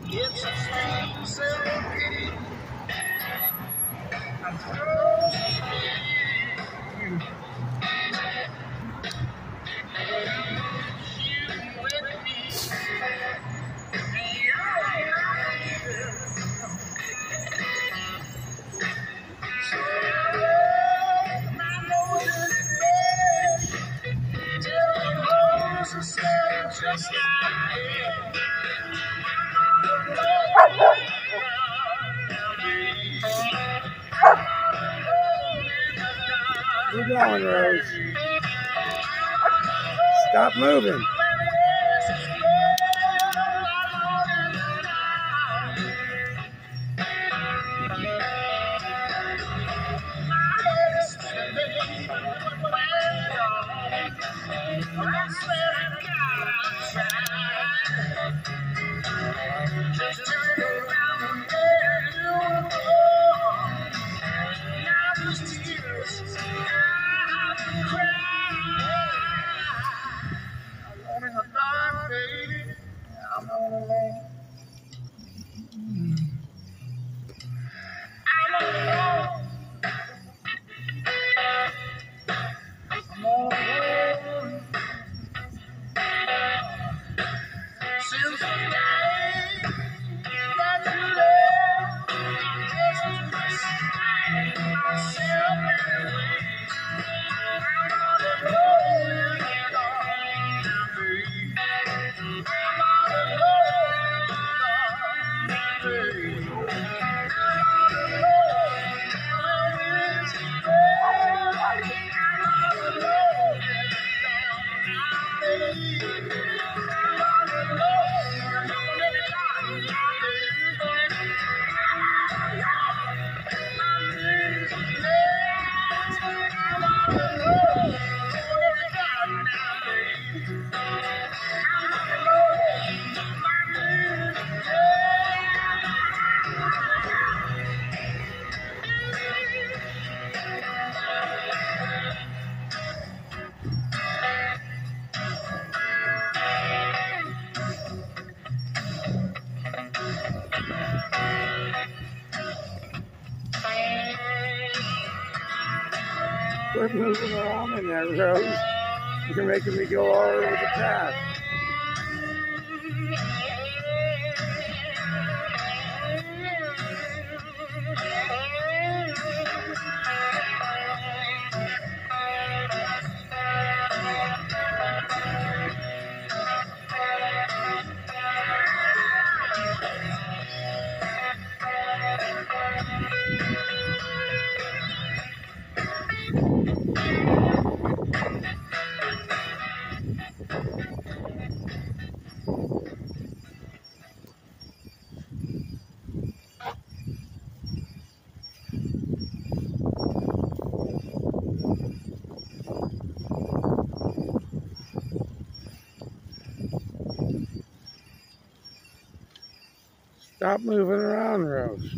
It's a sweet self-pity. I'm through. You with me. So my nose is red. Till the roses smell just like Keep going, Rose. Stop moving. Just turn around and there you go. Now these tears I can cry. I'm in the dark, baby. I'm all alone. I'm alone. I'm all alone. Since the day that you left, I just beside myself anyway. I'm all alone in the dark, baby. I'm all alone in the dark, baby. I'm all alone in this world. I'm all alone in the dark, baby. Quit moving around in there, Rose. You're making me go all over the path. Stop moving around, Rose.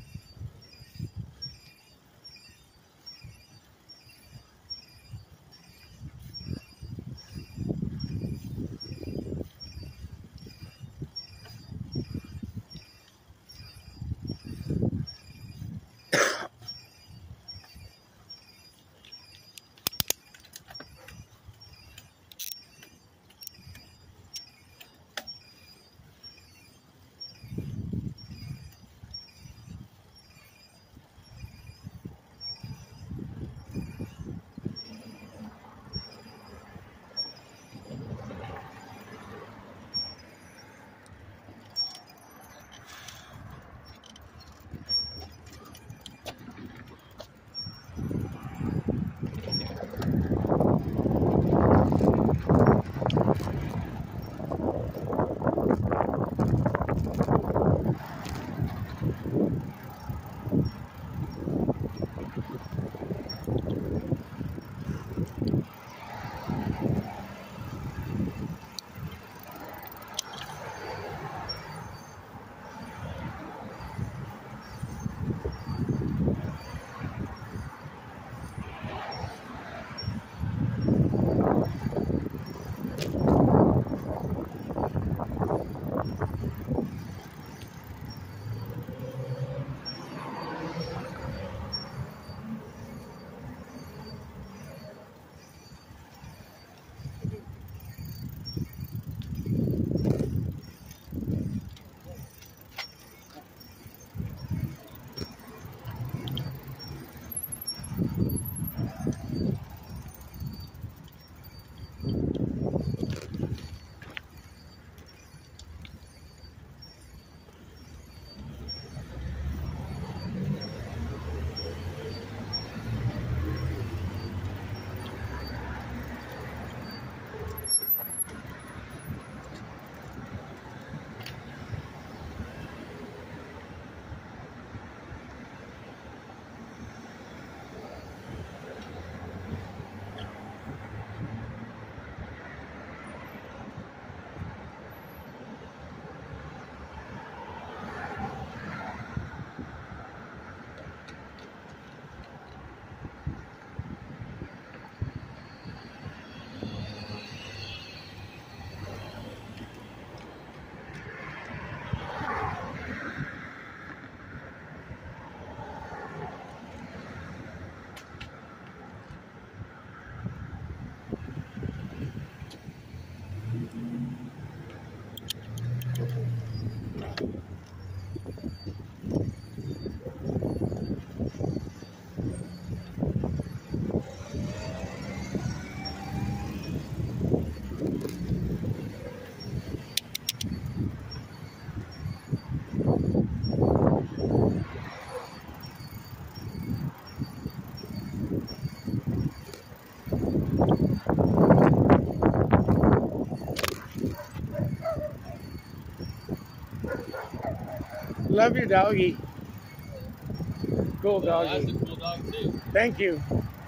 Love your doggy. Cool Well, that's doggy. a cool dog too. Thank you.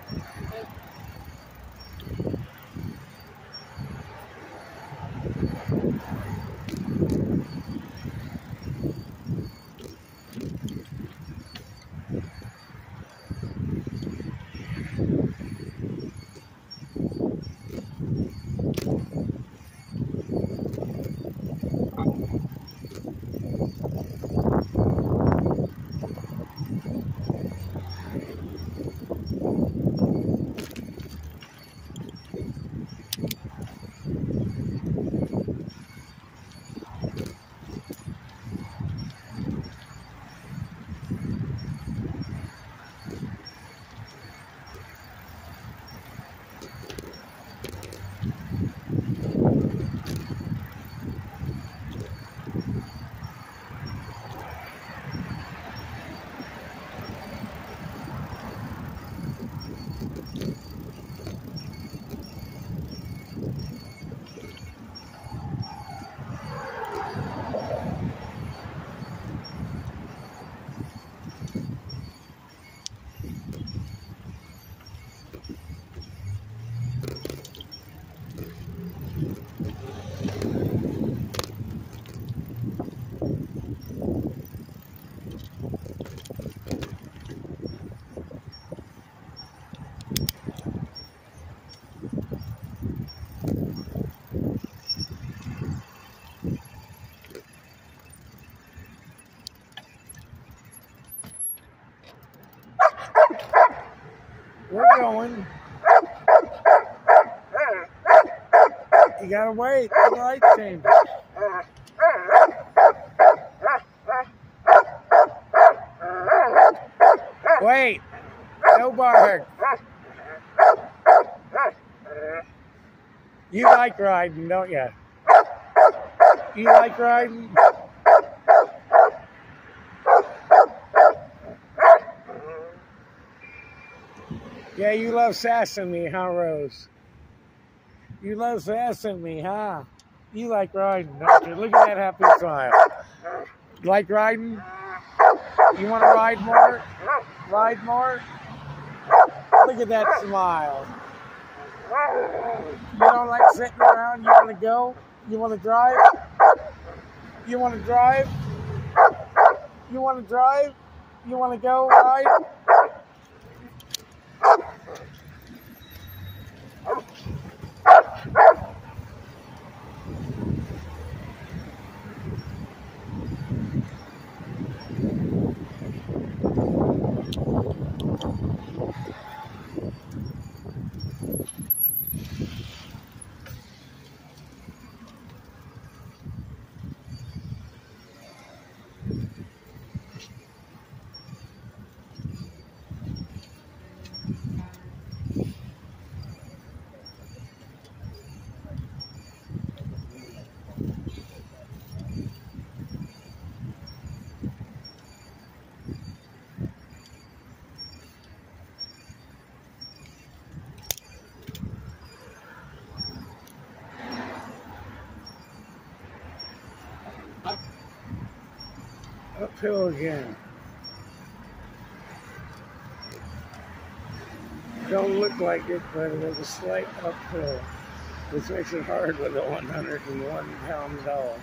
We're going. You gotta wait. The light changes. Wait. No bark. You like riding, don't you? You like riding? Yeah, you love sassing me, huh, Rose? You love sassing me, huh? You like riding, don't you? Look at that happy smile. You like riding? You want to ride more? Ride more? Look at that smile. You don't like sitting around? You want to go? You want to drive? You want to drive? You want to drive? You want to go ride? Uphill again. Don't look like it, but it was a slight uphill, which makes it hard with a 101-pound dog.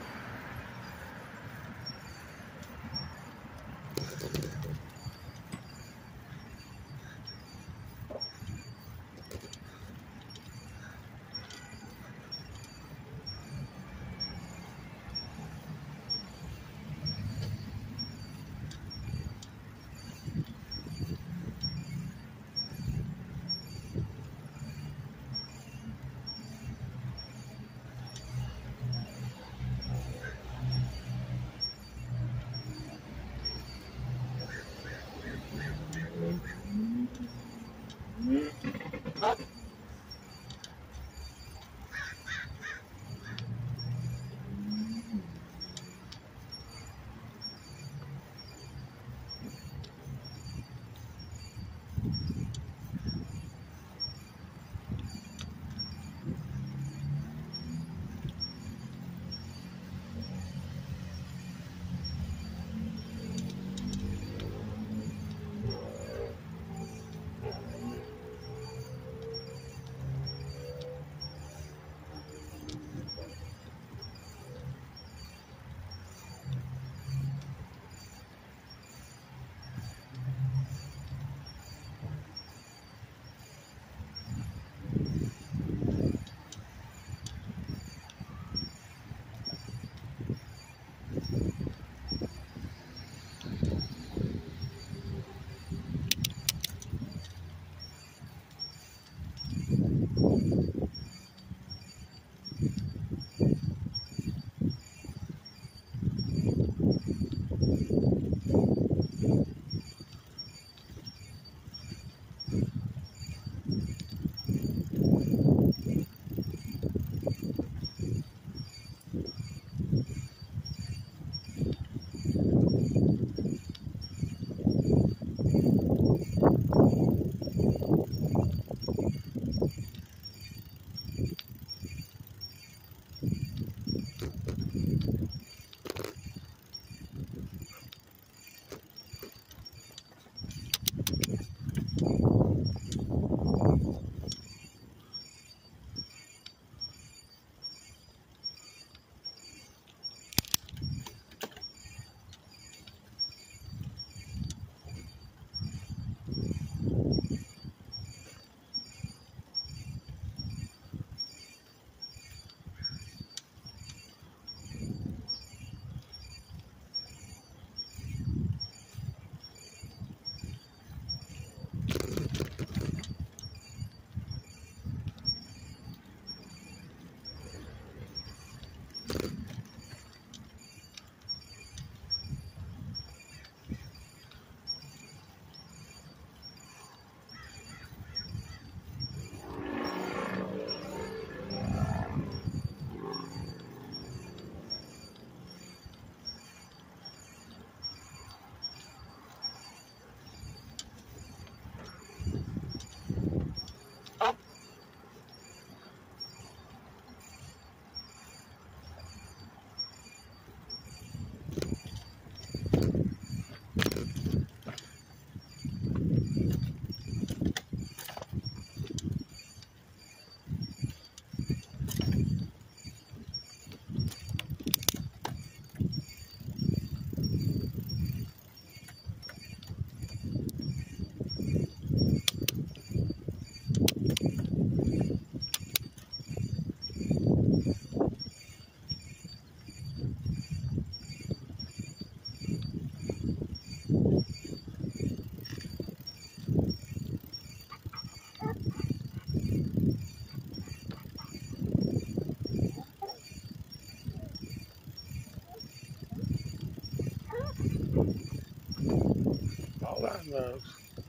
on, Rose.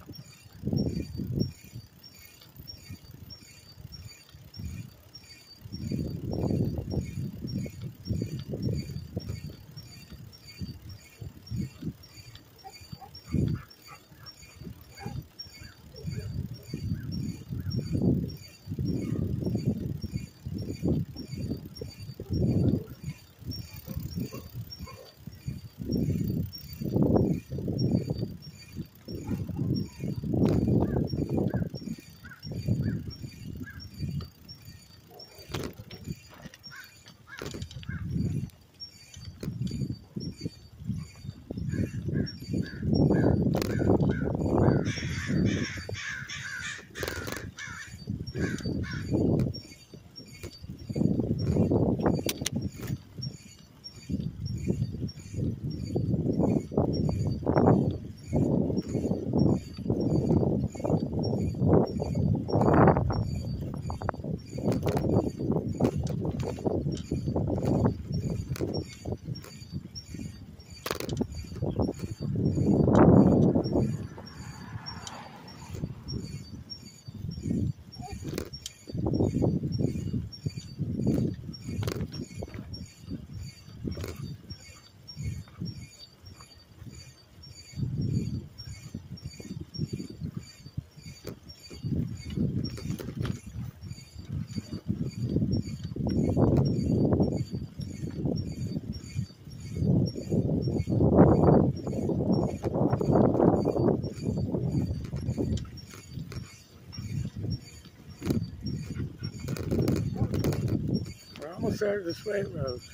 We're almost there this way, Rose.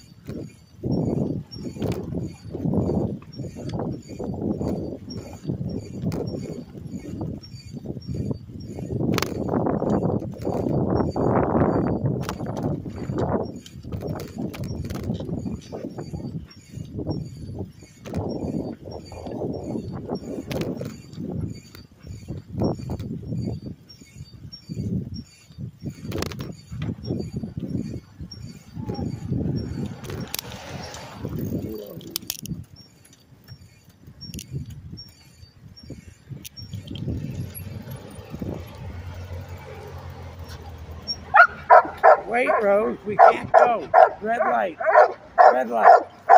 Wait, Rose, we can't go. Red light. Red light.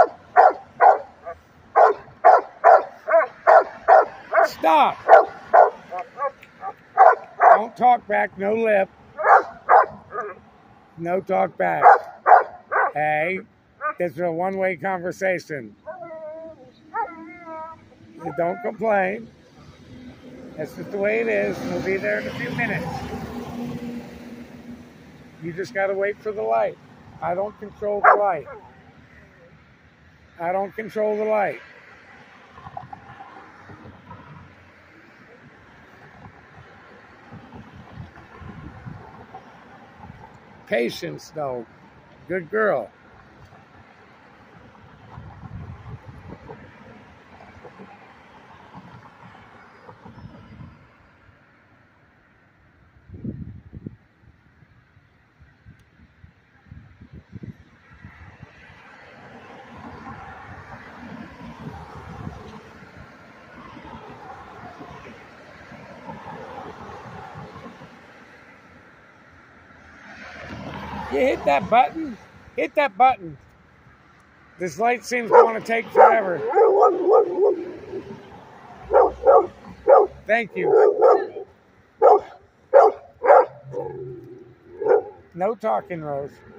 Stop. Don't talk back, no lip. No talk back. Hey, this is a one-way conversation. You don't complain. That's just the way it is. We'll be there in a few minutes. You just got to wait for the light. I don't control the light. I don't control the light. Patience, though. Good girl. You hit that button. Hit that button. This light seems to want to take forever. Thank you. No talking, Rose.